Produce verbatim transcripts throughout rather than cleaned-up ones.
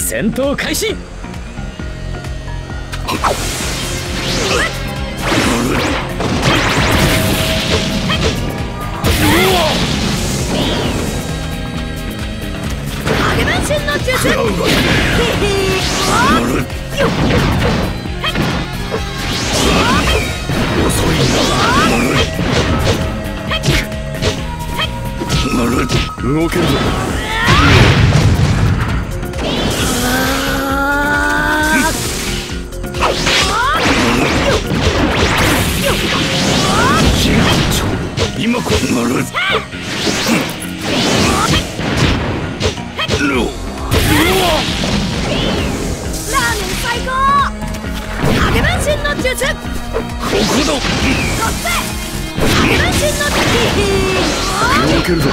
戦闘開始。 影分身の術。 遅いな。動けるぞ。今こそなる。 ラーメン最高。影分身の術。 ここだ。 影分身の術。 動けるぞ。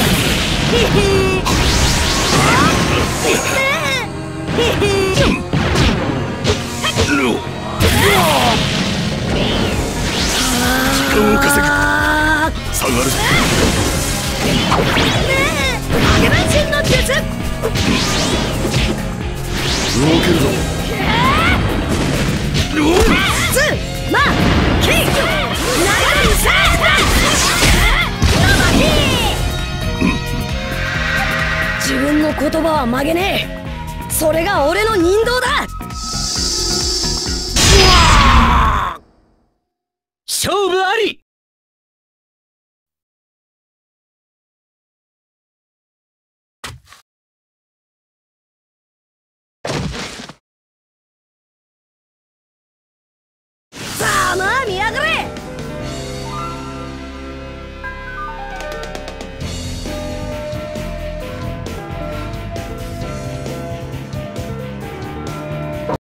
時間を稼ぐ。下がる。 影分身の術。 動けるぞ。 ズマキングナイスサー自分の言葉は曲げねえ。それが俺の人道だ。